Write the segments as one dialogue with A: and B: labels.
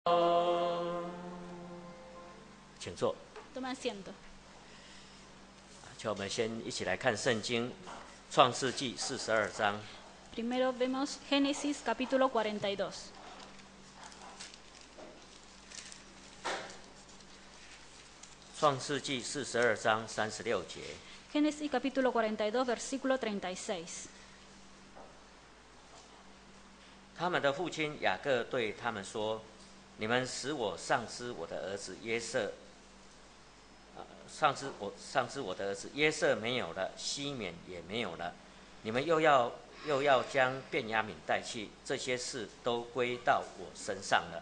A: 请坐。
B: Toma asiento.
A: 就我们先一起来看圣经《创世纪》42章。
B: Primero vemos Génesis capítulo 42.
A: 创世纪42章36节。
B: Génesis capítulo 42, versículo 36.
A: 他们的父亲雅各对他们说：“你们使我丧失我的儿子约瑟，丧失我的儿子约瑟没有了，西缅也没有了，你们又要将便雅悯带去，这些事都归到我身上了。”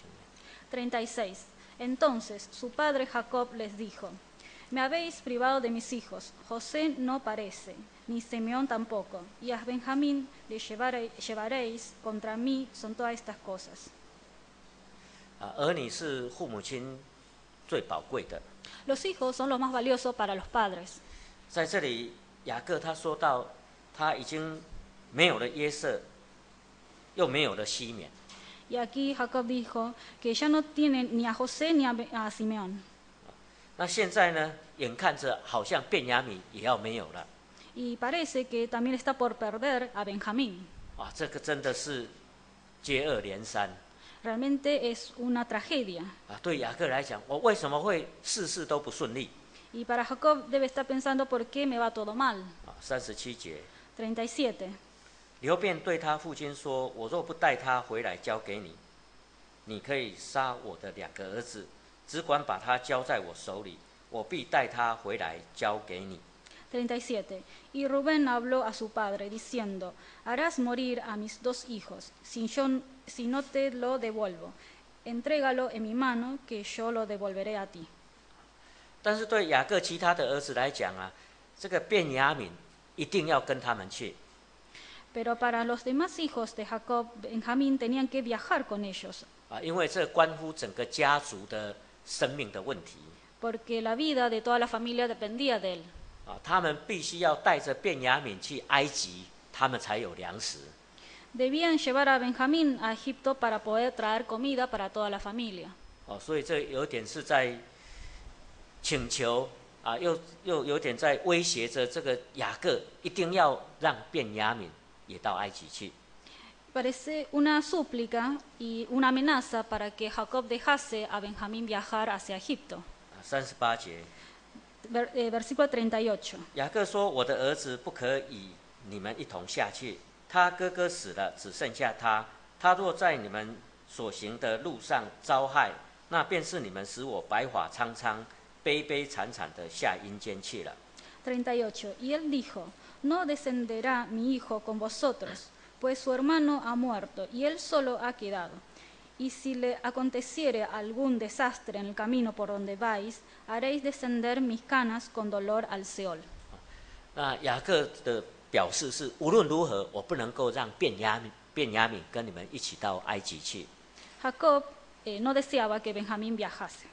B: 36. Entonces su padre Jacob les dijo: Me habéis privado de mis hijos, José no parece, ni Simeón tampoco, y a Benjamín le llevaréis, contra mí son todas estas cosas.
A: 儿女是父母亲最宝贵的。
B: Los hijos son los más valiosos para los padres.
A: 在这里，雅各他说到，他已经没有了约瑟，又没有了西缅。
B: Y aquí Jacob dijo que ya no tiene ni a José ni a Simeón.
A: 那现在呢，眼看着好像便雅悯也要没有了。
B: Y parece que también está por perder a Benjamín.
A: 这个真的是接二连三。
B: Realmente es una tragedia.
A: 对雅各来讲，我为什么会事事都不顺利？
B: Y para Jacob debe estar pensando por qué me va todo mal.
A: 37节。
B: 37.
A: 刘辩对他父亲说：“我若不带他回来交给你，你可以杀我的2个儿子，只管把他交在我手里，我必带他回来交给你。”
B: 37. Y Rubén habló a su padre diciendo: Harás morir a mis 2 hijos, si no te lo devuelvo. Entrégalo en mi mano, que yo lo devolveré a ti.
A: 但是对雅各其他的儿子来讲这个便雅悯一定要跟他们去。
B: Pero para los demás hijos de Jacob, Benjamín tenían que viajar con ellos.
A: 因为这关乎整个家族的生命的问题。
B: Porque la vida de toda la familia dependía de él.
A: 他们必须要带着便雅悯去埃及，他们才有粮食。
B: Debían llevar a Benjamín a Egipto para poder traer comida para toda la familia.
A: 所以这有点是在请求又有点在威胁着这个雅各，一定要让便雅悯也到埃及去。
B: Parece una súplica y una amenaza para que Jacob dejase a Benjamín viajar hacia Egipto.
A: 38节。
B: Versículo 38.
A: 雅各说：“我的儿子不可以你们一同下去，他哥哥死了，只剩下他。他若在你们所行的路上遭害，那便是你们使我白发苍苍、悲悲惨惨的下阴间去了。”
B: 38. Y él dijo: No descenderá mi hijo con vosotros, pues su hermano ha muerto y él solo ha quedado. Y si le aconteciere algún desastre en el camino por donde vais, haréis descender mis canas con dolor al Seol.
A: 那雅各的表示是：无论如何，我不能够让便雅悯跟你们一起到埃及去。
B: Jacob no deseaba que Benjamín viajase.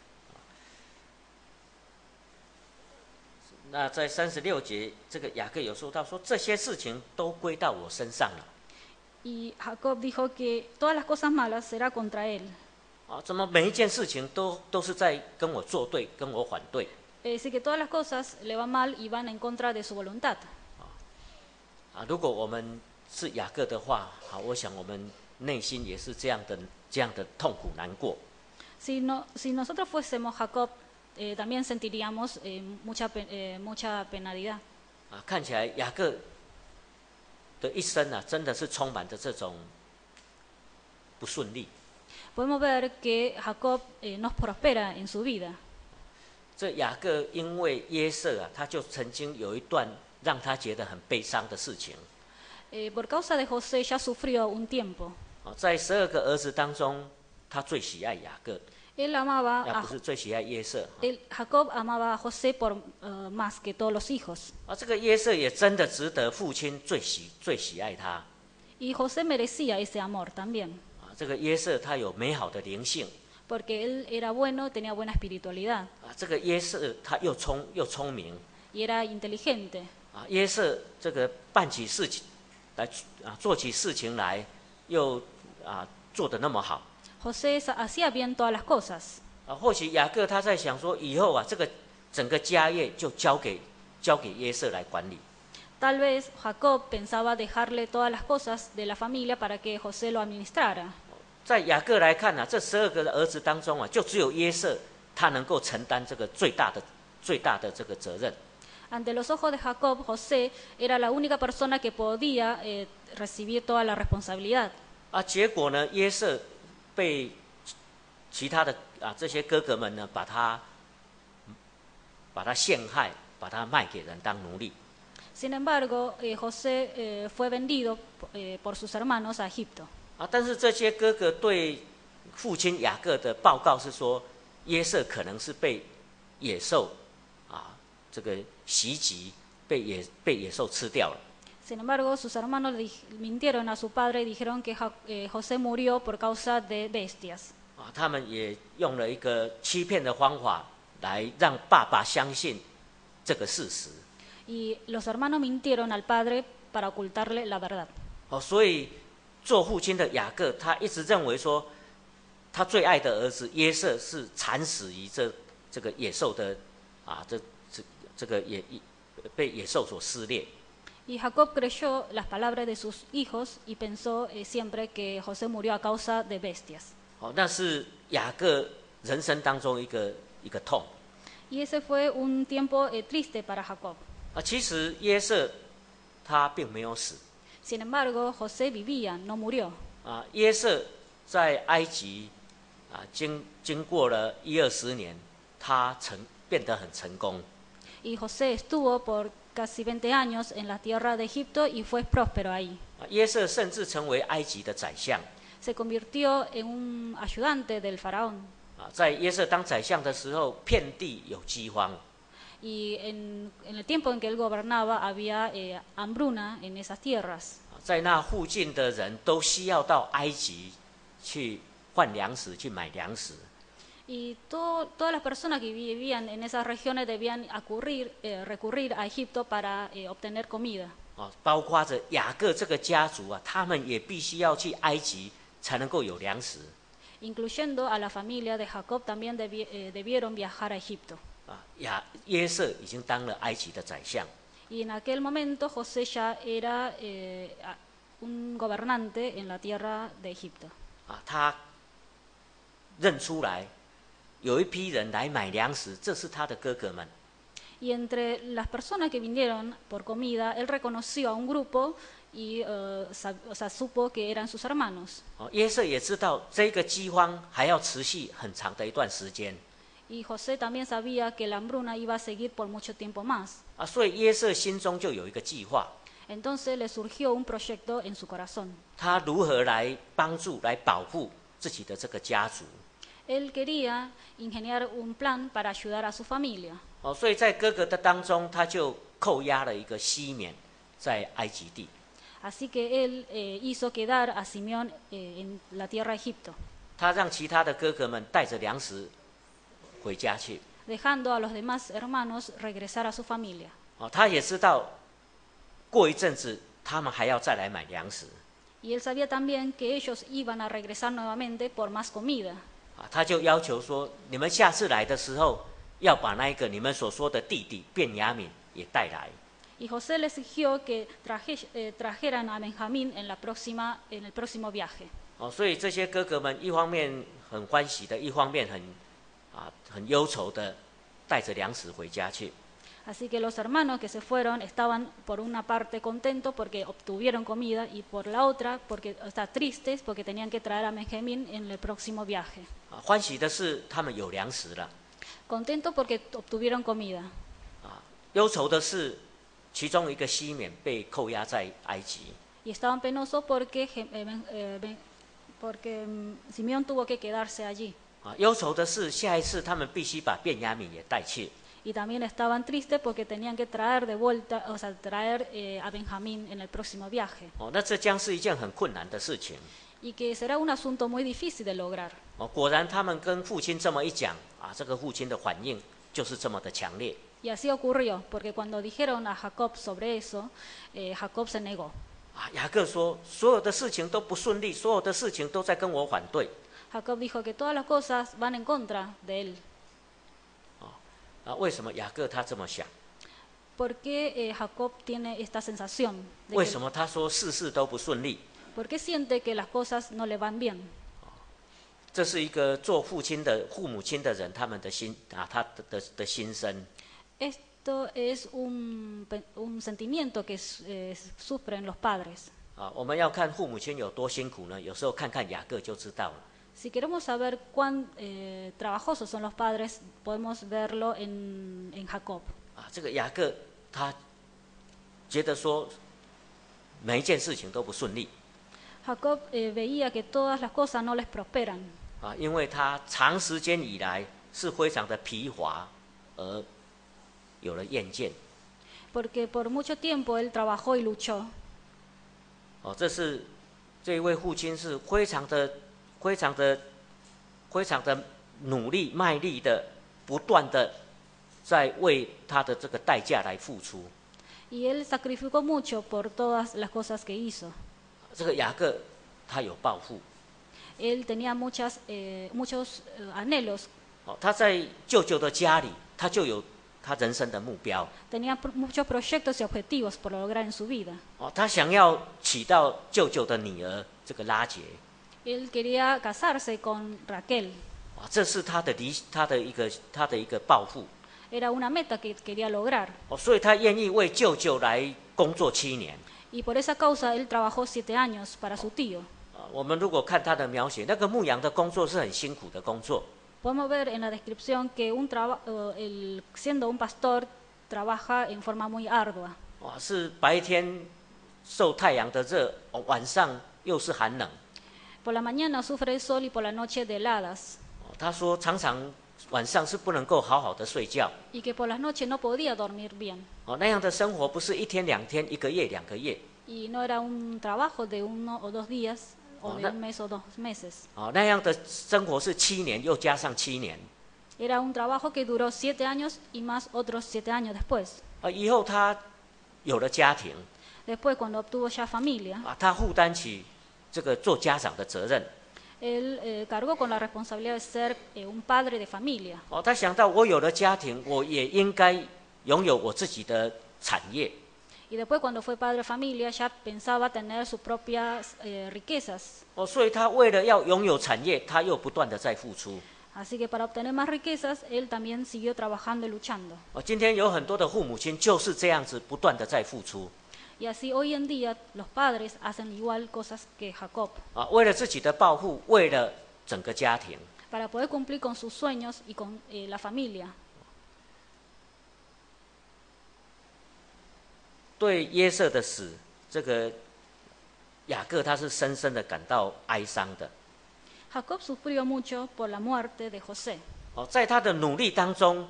A: 那在36节，这个雅各有说到说这些事情都归到我身上了。
B: Y Jacob dijo que todas las cosas malas será contra él.
A: 怎么每一件事情都是在跟我作对，跟我反对？
B: Es decir, que todas las cosas le van mal y van en contra de su voluntad.
A: 如果我们是雅各的话，我想我们内心也是这样的痛苦难过。
B: Si nosotros fuésemos Jacob, también sentiríamos mucha penalidad.
A: 看起来雅各的一生真的是充满着这种不顺利。
B: Podemos ver que Jacob no prospera en su vida.
A: 这雅各因为约瑟他就曾经有一段让他觉得很悲伤的事情。
B: Por causa de José ya sufrió un tiempo.
A: 在12个儿子当中，他最喜爱雅各，
B: Él amaba
A: 不是最喜爱约瑟。
B: Jacob amaba a José más que todos los hijos.
A: 这个约瑟也真的值得父亲最喜爱他。
B: Y José merecía ese amor también.
A: 这个约瑟他有美好的灵性。
B: Porque él era bueno, tenía buena espiritualidad.
A: 这个约瑟他又聪明。
B: Y era inteligente.
A: 约瑟这个办起事情来做起事情来，又做得那么好。
B: José hacía bien todas las cosas.
A: 或许雅各他在想说，以后这个整个家业就交给约瑟来管理。
B: Tal vez Jacob pensaba dejarle todas las cosas de la familia para que José lo administrara.
A: 在雅各来看这12个的儿子当中就只有约瑟他能够承担这个最大的这个责任。
B: Ante los ojos de Jacob, José era la única persona que podía recibir toda la responsabilidad.
A: 结果呢，约瑟被其他的这些哥哥们呢，把他陷害，把他卖给人当奴隶。
B: Sin embargo, José fue vendido por sus hermanos a Egipto.
A: 但是这些哥哥对父亲雅各的报告是说，约瑟可能是被野兽这个袭击，被野兽吃掉了。
B: Sin embargo, sus hermanos mintieron a su padre y dijeron que José murió por causa de bestias.
A: 他们也用了一个欺骗的方法来让爸爸相信这个事实。
B: Y los hermanos mintieron al padre para ocultarle la verdad.
A: 所以做父亲的雅各，他一直认为说，他最爱的儿子约瑟是惨死于这个野兽的这个被野兽所撕裂。
B: Y Jacob creyó las palabras de sus hijos y pensó siempre que José murió a causa de bestias.
A: 那是雅各人生当中一个痛。
B: Y ese fue un tiempo triste para Jacob.
A: 其实约瑟他并没有死。
B: Sin embargo, José vivía, no murió.
A: 约瑟在埃及经过了10-20年，他变得很成功。
B: Y José estuvo por casi 20 años en la tierra de Egipto y fue próspero ahí.
A: 约瑟甚至成为埃及的宰相。
B: Se convirtió en un ayudante del faraón.
A: 在约瑟当宰相的时候，遍地有饥荒。
B: Y en el tiempo en que él gobernaba había hambruna en esas tierras.
A: 在那附近的人都需要到埃及去换粮食，去买粮食。
B: Y todas las personas que vivían en esas regiones debían recurrir a Egipto para obtener comida.
A: 包括着雅各这个家族他们也必须要去埃及才能够有粮食。
B: Incluyendo a la familia de Jacob también debieron viajar a Egipto.
A: 约瑟已经当了埃及的宰相。
B: Y en aquel momento José ya era un gobernante en la tierra de Egipto.
A: 他认出来有一批人来买粮食，这是他的哥哥们。
B: Y entre las personas que vinieron por comida, él reconoció a un grupo y supo que eran sus hermanos.
A: 约瑟也知道这个饥荒还要持续很长的一段时间。
B: Y José también sabía que la hambruna iba a seguir por mucho tiempo más.
A: 所以约瑟心中就有一个计划。
B: Entonces le surgió un proyecto en su corazón.
A: 他如何来帮助、来保护自己的这个家族？
B: Él quería ingeniar un plan para ayudar a su familia.
A: 所以在哥哥的当中，他就扣押了一个西缅在埃及地。
B: Así que él hizo quedar a Simeón en la tierra de Egipto.
A: 他让其他的哥哥们带着粮食回家去。
B: Dejando a los demás hermanos regresar a su familia.
A: 他也知道过一阵子他们还要再来买粮食。
B: Y él sabía también que ellos iban a regresar nuevamente por más comida.
A: 他就要求说：你们下次来的时候，要把那一个你们所说的弟弟便雅悯也带来。
B: Y José le exigió que trajeran a Benjamín en el próximo viaje.
A: 所以这些哥哥们一方面很欢喜的，一方面很忧愁的，带着粮食回家去。
B: Así que los hermanos que se fueron estaban por una parte contentos porque obtuvieron comida y por la otra porque tristes porque tenían que traer a Benjamín en el próximo viaje.
A: 欢喜的是他们有粮食了。
B: Contentos porque obtuvieron comida.
A: 忧愁的是其中一个西缅被扣押在埃及。
B: Y estaban penosos porque Simeón tuvo que quedarse allí.
A: 忧愁的是下一次他们必须把便雅悯也带去。
B: Y también estaban tristes porque tenían que traer de vuelta, o sea, traer a Benjamín en el próximo viaje.
A: 那这将是一件很困难的事情。
B: Y que será un asunto muy difícil de lograr.
A: 果然他们跟父亲这么一讲这个父亲的反应就是这么的强烈。
B: Y así ocurrió, porque cuando dijeron a Jacob sobre eso, Jacob se negó.
A: 雅各说：所有的事情都不顺利，所有的事情都在跟我反对。
B: Jacob dijo que todas las cosas van en contra de él.
A: 为什么雅各他这么想？
B: ¿Por qué Jacob tiene esta sensación?
A: 为什么他说事事都不顺利？
B: ¿Por qué siente que las cosas no le van bien?
A: 这是一个做父母亲的人他们的心他的心声。
B: Esto es un sentimiento que sufren los padres.
A: 我们要看父母亲有多辛苦呢？有时候看看雅各就知道了。
B: Si queremos saber cuán trabajosos son los padres, podemos verlo en Jacob.
A: 这个雅各他觉得说每一件事情都不顺利。
B: Jacob veía que todas las cosas no les prosperan.
A: 因为他长时间以来是非常的疲乏，而有了厌倦。
B: Porque por mucho tiempo él trabajó y luchó.
A: 这一位父亲是非常的努力、卖力的，不断的在为他的这个代价来付出。
B: Y él sacrificó mucho por todas las cosas que hizo.
A: 这个雅各他有抱负。
B: Él tenía muchos anhelos.
A: 他在舅舅的家里，他就有他人生的目标。
B: Tenía muchos proyectos y objetivos por lograr en su vida.
A: 他想要娶到舅舅的女儿这个拉结。
B: Él quería casarse con Raquel.
A: 这是他的一个抱负。
B: Era una meta que quería lograr.
A: 所以他愿意为舅舅来工作7年。
B: Y por esa causa él trabajó 7 años para su tío.
A: 我们如果看他的描写，那个牧羊的工作是很辛苦的工作。
B: Podemos ver en la descripción que siendo un pastor trabaja en forma muy ardua.
A: 是白天受太阳的热，晚上又是寒冷。
B: Por la mañana sufre el sol y por la noche de heladas.
A: 他说常常晚上是不能够好好的睡觉。
B: Y que por las noches no podía dormir bien.
A: 那样的生活不是1天2天，1个月2个月。
B: Y no era un trabajo de 1 o 2 días o de 1 mes o 2 meses.
A: 那样的生活是7年又加上7年。
B: Era un trabajo que duró 7 años y más otros 7 años después.
A: 以后他有了家庭。
B: Después cuando obtuvo ya familia.
A: 他负担起这个做家长的责任。
B: Él cargó con la responsabilidad de ser un padre de familia.
A: 他想到我有了家庭，我也应该拥有我自己的产业。
B: Y después cuando fue padre de familia ya pensaba tener sus propias riquezas.
A: 所以他为了要拥有产业，他又不断的在付出。
B: Así que para obtener más riquezas, él también siguió trabajando y luchando.
A: 今天有很多的父母亲就是这样子不断的在付出。
B: Y así hoy en día los padres hacen igual cosas que Jacob.
A: 为了自己的抱负，为了整个家庭。
B: Para poder cumplir con sus sueños y con la familia.
A: 对约瑟的死，这个雅各他是深深的感到哀伤的。
B: Jacob sufrió mucho por la muerte de José.
A: 在他的努力当中，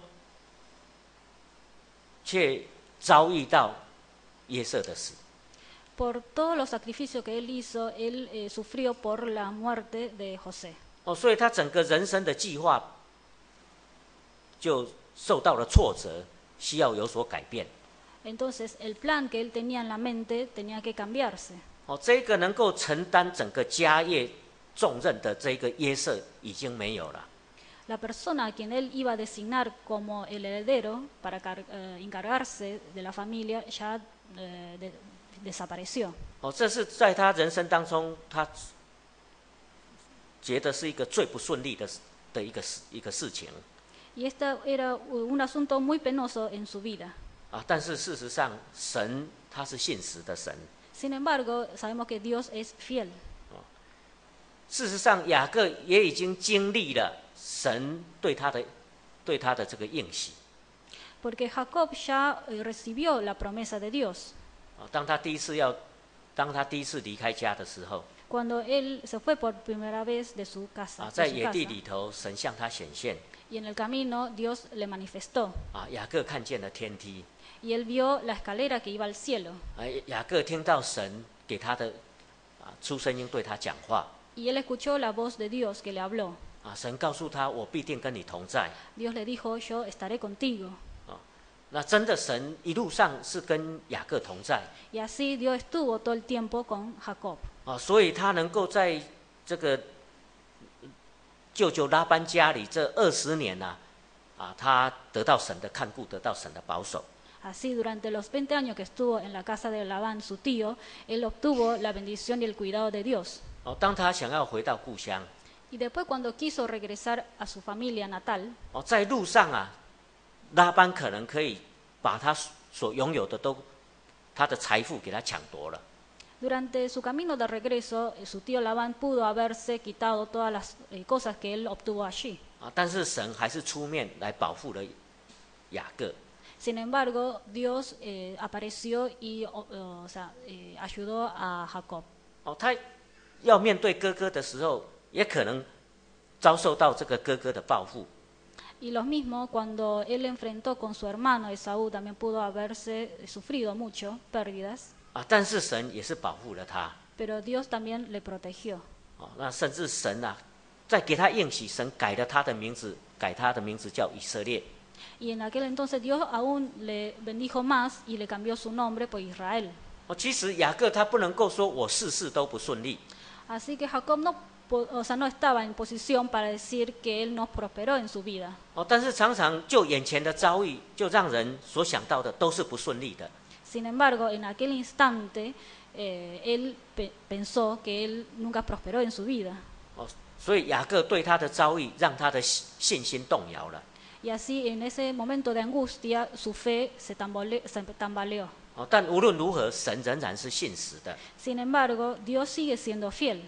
A: 却遭遇到约瑟的死。
B: Por todos los sacrificios que él hizo, él sufrió por la muerte de José.
A: 所以他整个人生的计划就受到了挫折，需要有所改变。
B: Entonces el plan que él tenía en la mente tenía que cambiarse.
A: 这个能够承担整个家业重任的这个约瑟已经没有了。
B: La persona a quien él iba a designar como el heredero para encargarse de la familia ya desapareció.
A: 这是在他人生当中，他觉得是一个最不顺利的一个事情。
B: Y este era un asunto muy penoso en su vida.
A: 但是事实上，神他是信实的神。
B: Sin embargo, sabemos que Dios es fiel.
A: 事实上，雅各也已经经历了神对他的这个应许。
B: Porque Jacob ya recibió la promesa de Dios.
A: 当他第一次离开家的时候，
B: Cuando él se fue por primera vez de su casa.
A: 在野地里头，神向他显现。
B: Y en el camino Dios le manifestó.
A: 雅各看见了天梯。
B: Y él vio la escalera que iba al cielo.
A: 雅各听到神给他的出声音对他讲话。
B: Y él escuchó la voz de Dios que le habló.
A: 神告诉他：“我必定跟你同在。”
B: Dios le dijo: Yo estaré contigo.
A: 那真的神一路上是跟雅各同在。
B: Y así Dios estuvo todo el tiempo con Jacob.
A: 所以他能够在这个舅舅拉班家里这20年他得到神的看顾，得到神的保守。
B: Así, durante los 20 años que estuvo en la casa de Labán, su tío, él obtuvo la bendición y el cuidado de Dios.
A: 当他想要回到故乡，
B: Y después, cuando quiso regresar a su familia natal,
A: 在路上拉班可能可以把他所拥有的他的财富给他抢夺了。
B: durante su camino de regreso, su tío Labán pudo haberse quitado todas las cosas que él obtuvo allí.
A: 但是神还是出面来保护了雅各。
B: Sin embargo, Dios apareció y ayudó a Jacob.
A: 他要面对哥哥的时候，也可能遭受到这个哥哥的报复。
B: Y lo mismo cuando él enfrentó con su hermano Esaú, también pudo haberse sufrido mucho pérdidas.
A: 但是神也是保护了他。
B: Pero Dios también le protegió.
A: 那甚至神在给他应许，神改了他的名字，改他的名字叫以色列。
B: Y en aquel entonces Dios aún le bendijo más y le cambió su nombre por Israel.
A: 其实雅各他不能够说我事事都不顺利。
B: Así que Jacob no estaba en posición para decir que él no prosperó en su vida.
A: 但是常常就眼前的遭遇，就让人所想到的都是不顺利的。
B: Sin embargo, en aquel instante, él pensó que él nunca prosperó en su vida.
A: 所以雅各对他的遭遇，让他的信心动摇了。
B: Y así, en ese momento de angustia, su fe se tambaleó.
A: 但无论如何，神仍然是信实的。
B: Sin embargo, Dios sigue siendo fiel.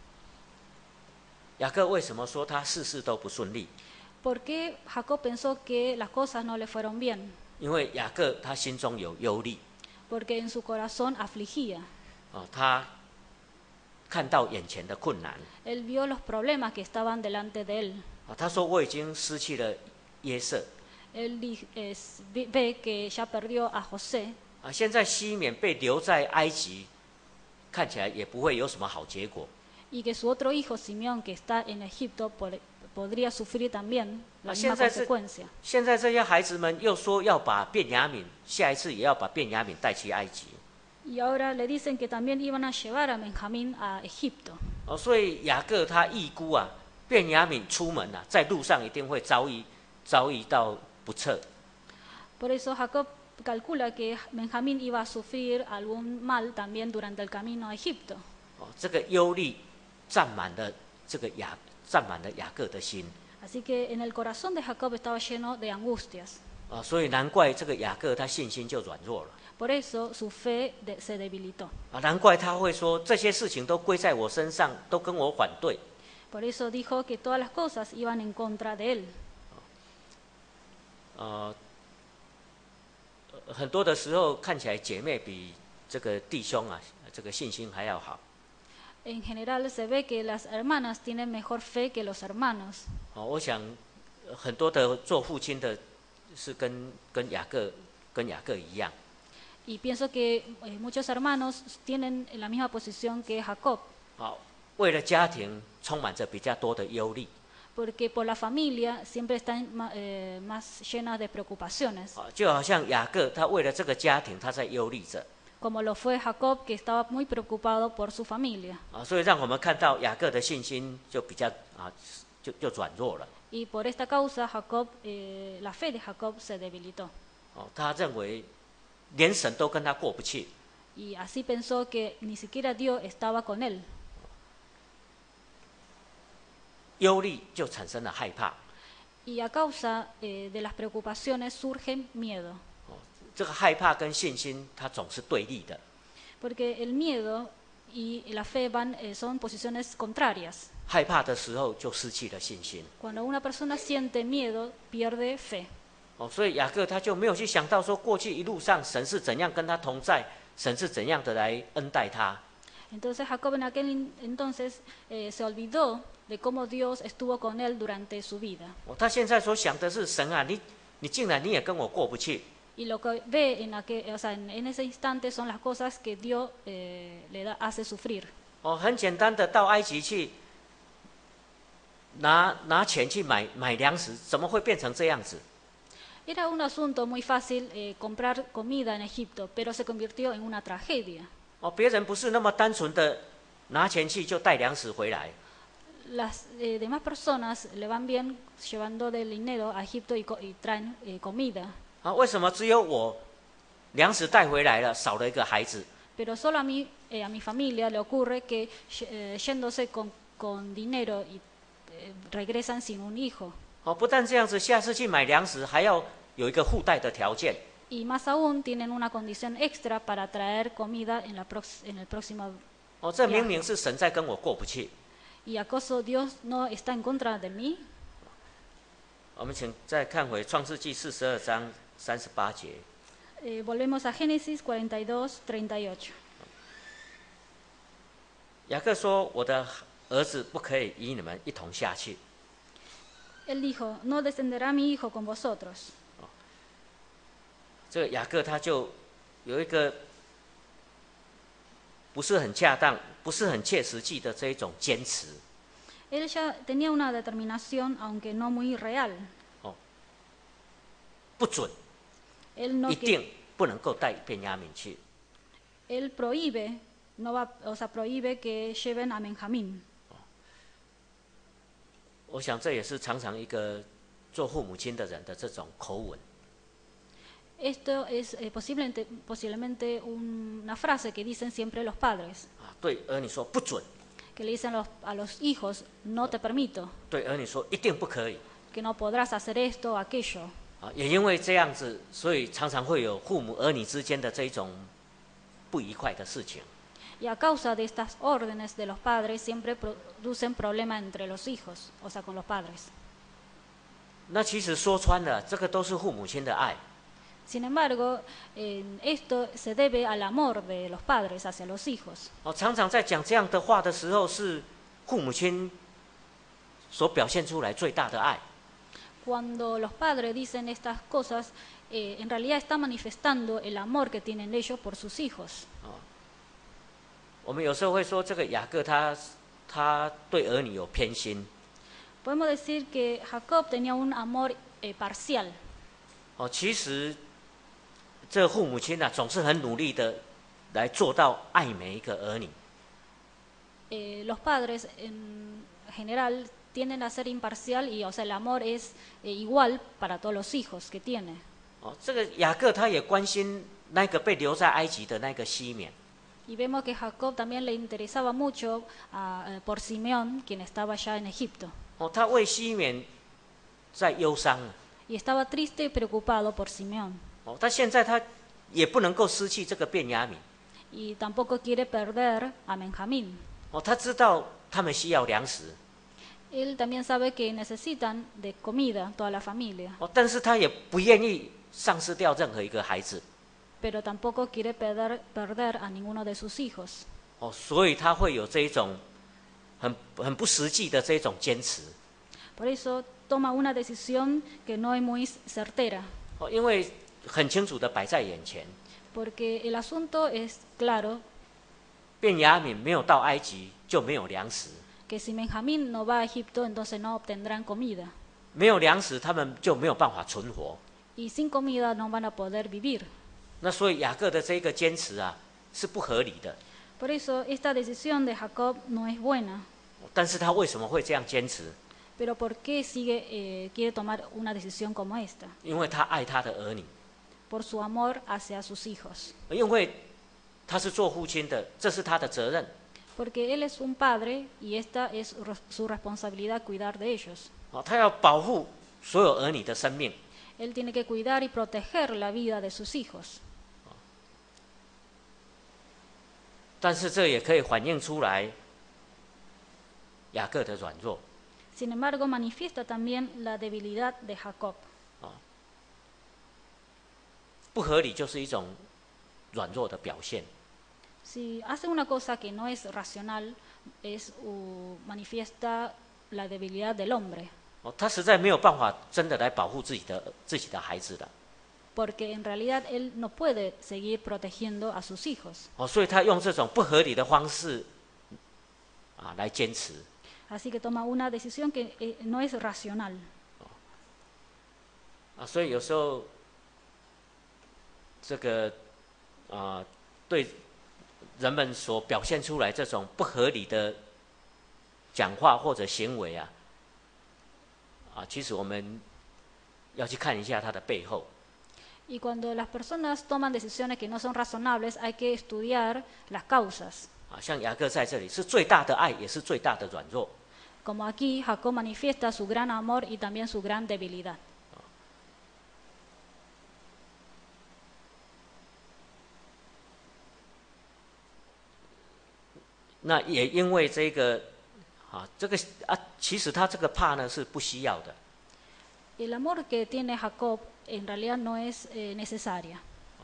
A: 雅各为什么说他事事都不顺利？
B: ¿Por qué Jacob pensó que las cosas no le fueron bien?
A: 因为雅各他心中有忧虑。
B: Porque en su corazón afligía.
A: 他看到眼前的困难。
B: Él vio los problemas que estaban delante de él.
A: 他说：“我已经失去了约瑟。
B: Él ve que ya perdió a José.
A: 现在西缅被留在埃及，看起来也不会有什么好结果。
B: Y que su otro hijo, Simeón, que está en Egipto, podría sufrir también la misma consecuencia.
A: 现在这些孩子们又说要把便雅悯，下一次也要把便雅悯带去埃及。
B: Y ahora le dicen que también iban a llevar a Benjamín a Egipto.
A: 所以雅各他预估便雅悯出门在路上一定会遭遇到不测。
B: Por eso Jacob calcula que Benjamín iba a sufrir algún mal también durante el camino a Egipto.
A: 这个忧虑占满了雅各的心。
B: Así que en el corazón de Jacob estaba lleno de angustias.
A: 所以难怪这个雅各他信心就软弱了。
B: Por eso su fe se debilitó.
A: 难怪他会说这些事情都归在我身上，都跟我反对。
B: Por eso dijo que todas las cosas iban en contra de él.
A: 很多的时候看起来姐妹比这个弟兄这个信心还要好。
B: En general se ve que las hermanas tienen mejor fe que los hermanos.
A: 我想很多的做父亲的是跟雅各一样。
B: Y pienso que muchos hermanos tienen la misma posición que Jacob.
A: 为了家庭充满着比较多的忧虑。
B: Porque por la familia siempre están más llenas de preocupaciones.
A: 就好像雅各他为了这个家庭他在忧虑着。
B: Como lo fue Jacob, que estaba muy preocupado por su familia.
A: 所以让我们看到雅各的信心就比较就软弱了。
B: Y por esta causa Jacob, la fe de Jacob se debilitó.
A: 他认为连神都跟他过不去。
B: Y así pensó que ni siquiera Dios estaba con él.
A: 忧虑就产生了害怕。
B: Y a causa de las preocupaciones surge miedo.
A: 这个害怕跟信心它总是对立的。
B: Porque el miedo y la fe son posiciones contrarias.
A: 害怕的时候就失去了信心。
B: Cuando una persona siente miedo, pierde fe.
A: 所以雅各他就没有去想到说过去一路上神是怎样跟他同在，神是怎样的来恩待他。
B: Entonces Jacob en aquel entonces se olvidó de cómo Dios estuvo con él durante su vida.
A: 他现在所想的是神你竟然你也跟我过不去。
B: Y lo que ve en ese instante son las cosas que Dios hace sufrir.
A: 很简单的到埃及去拿钱去买粮食，怎么会变成这样子？
B: Era un asunto muy fácil comprar comida en Egipto, pero se convirtió en una tragedia.
A: 别人不是那么单纯的拿钱去就带粮食回来。
B: las demás personas le van bien llevando del dinero a Egipto y traen comida.
A: 啊，为什么只有我粮食带回来了，少了一个孩子？
B: Pero solo a mí, a mi familia le ocurre que yéndose con dinero y regresan sin un hijo.
A: 哦，不但这样子，下次去买粮食还要有一个附带的条件。
B: Y más aún tienen una condición extra para traer comida en el próximo
A: 哦，这明明是神在跟我过不去。
B: ¿Y acaso Dios no está en contra de mí?
A: 我们请再看回创世纪42章38节。
B: Volvemos a Génesis 42:38.
A: 雅各说：“我的儿子不可以与你们一同下去。”
B: Él dijo, no descenderá mi hijo con vosotros.
A: 这个雅各他就有一个不是很恰当、不是很切实际的这一种坚持。
B: Él ya tenía una determinación, aunque no muy real.
A: 哦，不准，
B: Él no
A: 一定不能够带便雅悯去。
B: él prohíbe, no va, o sea, prohíbe que lleven a Benjamín.
A: 我想这也是常常一个做父母亲的人的这种口吻。
B: Esto es posiblemente una frase que dicen siempre los padres,
A: 啊，对儿女说不准，
B: que le dicen a los hijos, no te permito,
A: 对儿女说一定不可以。
B: que no podrás hacer esto o aquello.
A: 啊，也因为这样子，所以常常会有父母儿女之间的这一种不愉快的事情。
B: Y a causa de estas órdenes de los padres siempre producen problemas entre los hijos, o sea, con los padres.
A: 那其实说穿了，这个都是父母亲的爱。
B: Sin embargo, esto se debe al amor de los padres hacia los hijos.
A: 哦，常常在讲这样的话的时候，是父母亲所表现出来最大的爱。
B: Cuando los padres dicen estas cosas, en realidad está manifestando el amor que tienen ellos por sus hijos.
A: 我们有时候会说，这个雅各他对儿女有偏心。
B: Podemos decir que Jacob tenía un amor parcial.
A: 哦，其实这父母亲啊，总是很努力的来做到爱每一个儿女。
B: Los padres en general tienden a ser imparcial y, o sea, el amor es igual para todos los hijos que tiene.
A: 哦，这个雅各他也关心那个被留在埃及的那个西缅。
B: Y vemos que Jacob también le interesaba mucho por Simeón, quien estaba ya en Egipto.
A: 哦，他为西缅在忧伤。
B: Y estaba triste y preocupado por Simeón.
A: 哦，但现在他也不能够失去这个便雅悯。
B: Y tampoco quiere perder a Benjamín.
A: 哦，他知道他们需要粮食。
B: Él también sabe que necesitan de comida toda la familia.
A: 哦，但是他也不愿意丧失掉任何一个孩子。
B: Pero tampoco quiere perder a ninguno de sus hijos.
A: 哦，所以他会有这一种很不实际的这种坚持。
B: Por eso toma una decisión que no es muy certera.
A: 哦，因为很清楚的摆在眼前，
B: Porque el asunto es claro,
A: 便雅悯没有到埃及就没有粮食，
B: que si Benjamín no va a Egipto, entonces no obtendrán comida.
A: 没有粮食他们就没有办法存活。
B: Y sin comida no van a poder vivir.
A: 那所以雅各的这个坚持啊是不合理的。
B: Por eso esta decisión de Jacob no es buena.
A: 但是他为什么会这样坚持？
B: Pero ¿por qué quiere tomar una decisión como esta?
A: 因为他爱他的儿女，
B: Por su amor hacia sus hijos.
A: 因为他是做父亲的，这是他的责任。
B: Porque él es un padre y esta es su responsabilidad cuidar de ellos.
A: 哦，他要保护所有儿女的生命。
B: Él tiene que cuidar y proteger la vida de sus hijos.
A: 但是这也可以反映出来雅各的软弱。
B: Sin embargo, manifiesta también la debilidad de Jacob.
A: 不合理就是一种软弱的表现。
B: Si hace una cosa que no es racional, manifiesta la debilidad del hombre.
A: 哦，他实在没有办法真的来保护自己的孩子的。
B: Porque en realidad él no puede seguir protegiendo a sus hijos.
A: 哦，所以他用这种不合理的方式啊来坚持。
B: Así que toma una decisión que no es racional.
A: 啊，所以有时候这个对人们所表现出来这种不合理的讲话或者行为啊，其实我们要去看一下它的背后。
B: Y cuando las personas toman decisiones que no son razonables, hay que estudiar las causas.
A: 像雅各在这里是最大的爱，也是最大的软弱。
B: Como aquí Jacob manifiesta su gran amor y también su gran debilidad.
A: 那也因为这个，其实他这个怕呢是不需要的。
B: El amor que tiene Jacob en realidad no es necesaria.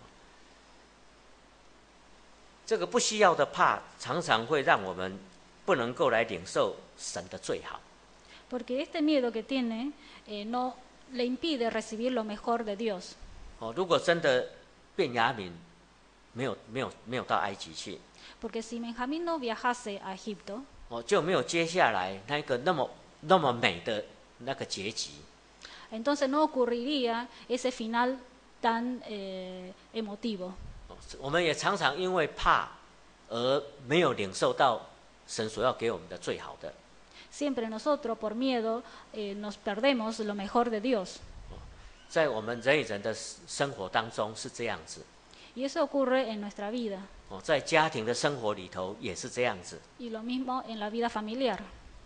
A: 这个不需要的怕，常常会让我们不能够来领受神的最好。
B: Porque este miedo que tiene no le impide recibir lo mejor de Dios.
A: 如果真的便雅悯没有到埃及去，
B: Porque si Benjamín no viajase a Egipto,
A: 就没有接下来那个那么美的那个结局。
B: entonces no ocurriría ese final tan emotivo.
A: 我们也常常因为怕而没有领受到神所要给我们的最好的。
B: Siempre nosotros por miedo nos perdemos lo mejor de Dios.
A: 在我们人与人的生活当中是这样子。
B: Y eso ocurre en nuestra vida.
A: 在家庭的生活里头也是这样子。
B: Y lo mismo en la vida familiar.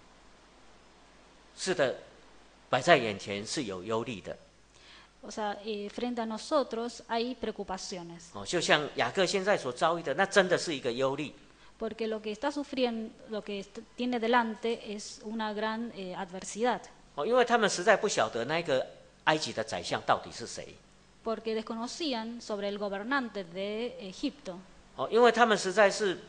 A: 是的，摆在眼前是有忧虑的。
B: O sea, frente a nosotros hay preocupaciones.
A: 就像雅各现在所遭遇的，那真的是一个忧虑。
B: Porque lo que está sufriendo, lo que tiene delante es una gran adversidad.
A: 因为他们实在不晓得那个埃及的宰相到底是谁。
B: Porque desconocían sobre el gobernante de Egipto.
A: 因为他们实在是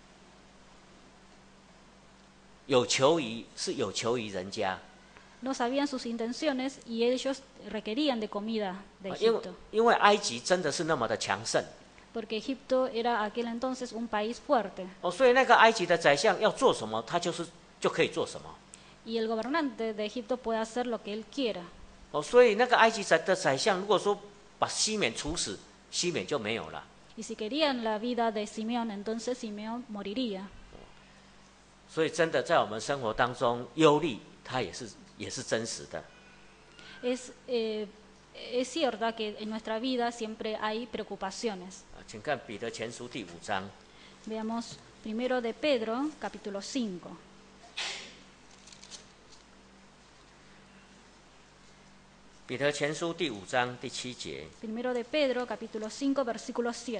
A: 有求于人家。
B: No sabían sus intenciones y ellos requerían de comida de Egipto.
A: 因为埃及真的是那么的强盛。
B: Porque Egipto era aquel entonces un país fuerte.
A: 所以那个埃及的宰相要做什么，他就可以做什么。
B: Y el gobernante de Egipto puede hacer lo que él quiera.
A: 所以那个埃及的宰相，如果说把西缅处死，西缅就没有了。
B: Y si querían la vida de Simeón, entonces Simeón moriría.
A: 所以真的在我们生活当中，忧虑它也是真实的。
B: Es cierto que en nuestra vida siempre hay preocupaciones.
A: 请看彼得前书第5章。
B: Veamos primero de Pedro, capítulo 5.
A: 彼得前书第5章第7节。
B: Primero de Pedro, capítulo 5, versículo 7.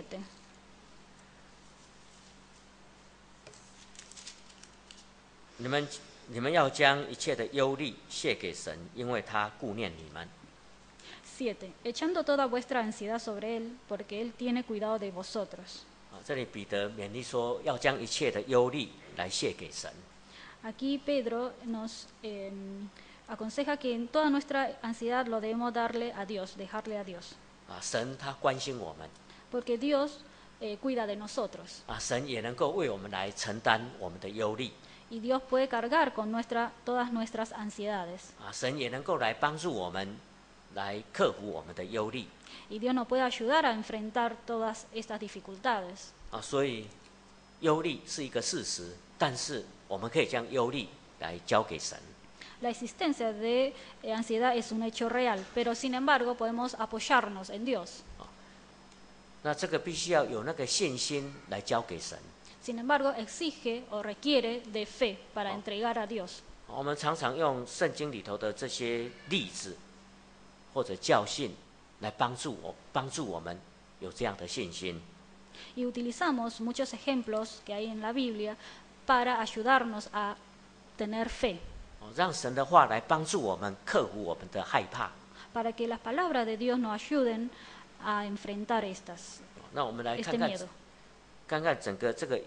A: 你们要将一切的忧虑卸给神，因为他顾念你们。
B: 7. Echando toda vuestra ansiedad sobre él, porque él tiene cuidado de vosotros.
A: 这里彼得勉励说，要将一切的忧虑来卸给神。
B: Aquí Pedro nos aconseja que en toda nuestra ansiedad lo debemos darle a Dios, dejarle a Dios.
A: 神他关心我们。
B: Porque Dios cuida de nosotros.
A: 神也能够为我们来承担我们的忧虑。
B: Y Dios puede cargar con todas nuestras ansiedades.
A: 神也能够来帮助我们，来克服我们的忧虑。
B: Y Dios nos puede ayudar a enfrentar todas estas dificultades.
A: 所以忧虑是一个事实，但是我们可以将忧虑来交给神。
B: La existencia de ansiedad es un hecho real, pero sin embargo podemos apoyarnos en Dios.
A: 那这个必须要有那个信心来交给神。
B: Sin embargo, exige o requiere de fe para entregar a Dios.
A: 我们常常用圣经里头的这些例子或者教训来帮助我们有这样的信心。
B: Y utilizamos muchos ejemplos que hay en la Biblia para ayudarnos a tener fe.
A: 让神的话来帮助我们克服我们的害怕。
B: Para que las palabras de Dios nos ayuden a enfrentar estas.
A: 那我们来看
B: este miedo.
A: 看整个这个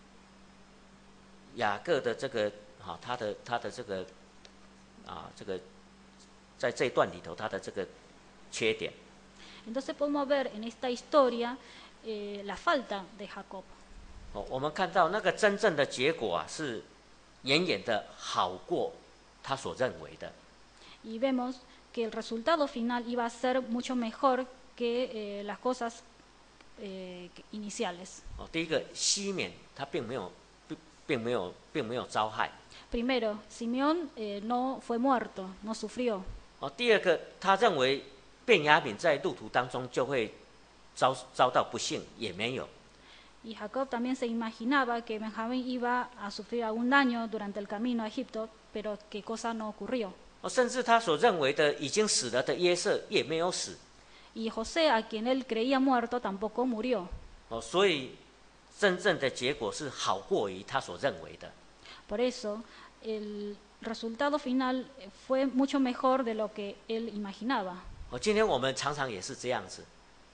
A: 雅各的这个他的这个这个在这一段里头他的这个缺点。
B: Entonces podemos ver en esta historia la falta de Jacob.
A: 我们看到那个真正的结果是远远的好过他所认为的。
B: Y vemos que el resultado final iba a ser mucho mejor que las cosas iniciales.
A: 第一个西缅他并并没有遭害。
B: Primero, Simeón no fue muerto, no sufrió.
A: 第二个，他认为便雅悯在路途当中就会遭到不幸，也没有。
B: Y Jacob también se imaginaba que Benjamín iba a sufrir algún daño durante el camino a Egipto, pero qué cosa no ocurrió.
A: 甚至他所认为的已经死了的约瑟也没有死。
B: Y José, a quien él creía muerto, tampoco murió.
A: 所以真正的结果是好过于他所认为的。
B: Por eso, el resultado final fue mucho mejor de lo que él imaginaba.
A: 今天我们常常也是这样子。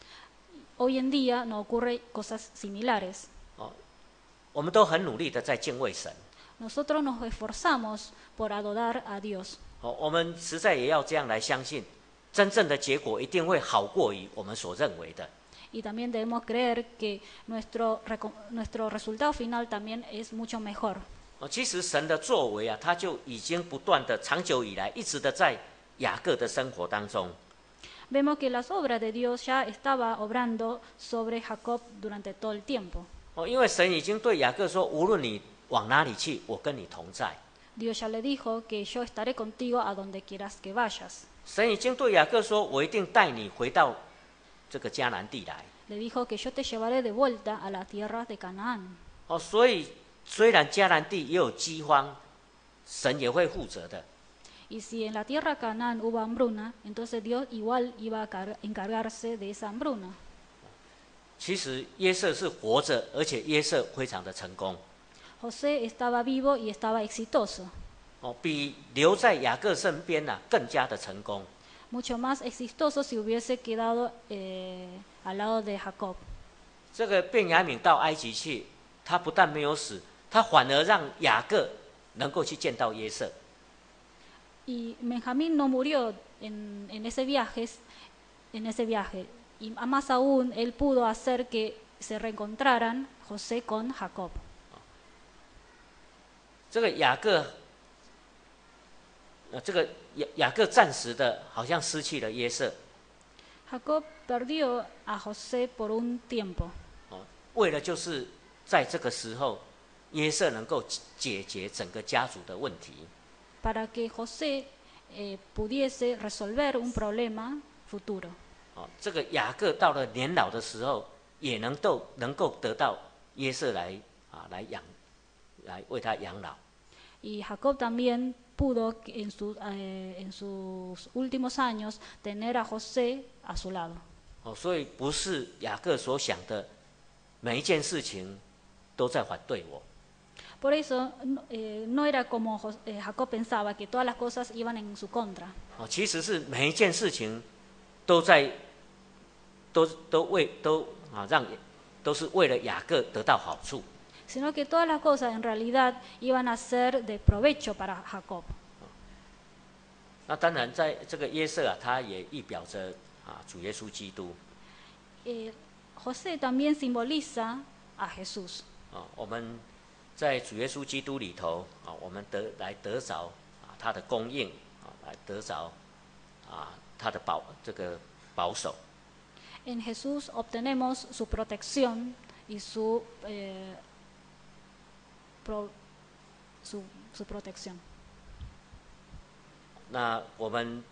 B: Hoy en día no ocurre cosas similares.
A: 我们都很努力的在敬畏神。
B: Nosotros nos esforzamos por adorar a Dios.
A: 我们实在也要这样来相信，真正的结果一定会好过于我们所认为的。
B: Y también debemos creer que nuestro resultado final también es mucho mejor.
A: 其实神的作为啊，他就已经不断的、长久以来一直的在雅各的生活当中。
B: Vemos que las obras de Dios ya estaba obrando sobre Jacob durante todo el tiempo.
A: 因为神已经对雅各说，无论你往哪里去，我跟你同在。
B: Dios ya le dijo que yo estaré contigo a donde quieras que vayas.
A: 神已经对雅各说，我一定带你回到这个迦南地来。
B: Le dijo que yo te llevaré de vuelta a la tierra de Canaán.
A: 所以虽然迦南地也有饥荒，神也会负责的。
B: Y si en la tierra Canaán hubo hambruna, entonces Dios igual iba a encargarse de esa hambruna.
A: 其实约瑟是活着，而且约瑟非常的成功。
B: José estaba vivo y estaba exitoso.
A: 比留在雅各身边更加的成功。
B: Mucho más exitoso si hubiese quedado al lado de Jacob.
A: 这个便雅悯到埃及去，他不但没有死，他反而让雅各能够去见到约瑟。
B: Y Benjamín no murió en ese viaje, y más aún él pudo hacer que se reencontraran José con Jacob.
A: 这个雅各暂时的好像失去了约瑟。
B: Jacob perdió a José por un tiempo.
A: 为了就是在这个时候，约瑟能够解决整个家族的问题。
B: Para que José pudiese resolver un problema futuro.
A: 这个雅各到了年老的时候，也能够得到约瑟来为他养老。
B: Y Jacob también pudo en sus últimos años tener a José a su lado.
A: 所以不是雅各所想的每一件事情都在反对我。
B: Por eso no era como Jacob pensaba que todas las cosas iban en su contra.
A: 其实是每一件事情都是为了雅各得到好处。
B: Sino que todas las cosas en realidad iban a ser de provecho para Jacob.
A: 那当然，在这个约瑟他也预表着主耶稣基督。
B: José también simboliza a Jesús.
A: 我们在主耶稣基督里头我们得着他的供应来得着他的保守。
B: En Jesús obtenemos su protección y su protección.
A: 那我们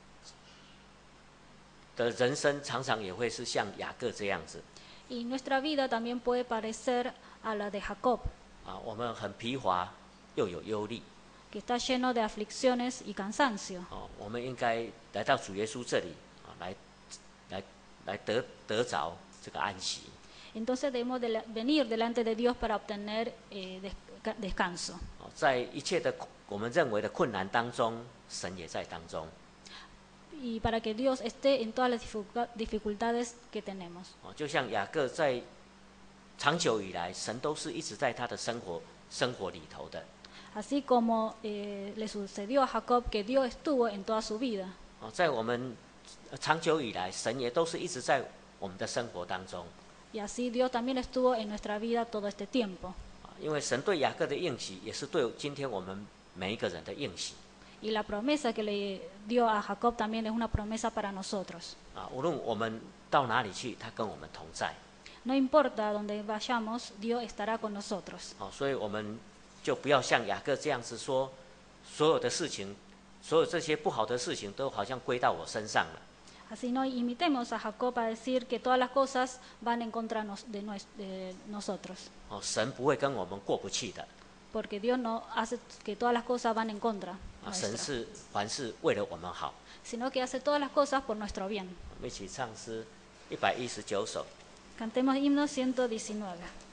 A: 的人生常常也会是像雅各这样子。
B: Y nuestra vida también puede parecer a la de Jacob.
A: 我们很疲乏，又有忧虑。
B: Que está lleno de aflicciones y cansancio.
A: 我们应该来到主耶稣这里来得着这个安息。
B: Entonces debemos venir delante de Dios para obtener descanso.
A: 在一切的我们认为的困难当中，神也在当中。
B: Y para que Dios esté en todas las dificultades que tenemos.
A: 就像雅各在长久以来，神都是一直在他的生活里头的。
B: Así como le sucedió a Jacob, que Dios estuvo en toda su vida.
A: 在我们长久以来，神也都是一直在我们的生活当中。
B: Y así Dios también estuvo en nuestra vida todo este tiempo.
A: 因为神对雅各的应许，也是对今天我们每一个人的应许。
B: Y la promesa que le dio a Jacob también es una promesa para nosotros.
A: 无论我们到哪里去，他跟我们同在。
B: No importa donde vayamos, Dios estará con nosotros.
A: 所以我们就不要像雅各这样子说，所有的事情，所有这些不好的事情都好像归到我身上了。
B: Así no imitemos a Jacob a decir que todas las cosas van en contra de nosotros.
A: 神不会跟我们过不去的。
B: Porque Dios no hace que todas las cosas van en contra
A: 神
B: nuestra,
A: 是凡事为了我们好。
B: sino que hace todas las cosas por nuestro bien.
A: 我们一起唱诗119首。
B: Cantemos himno 119.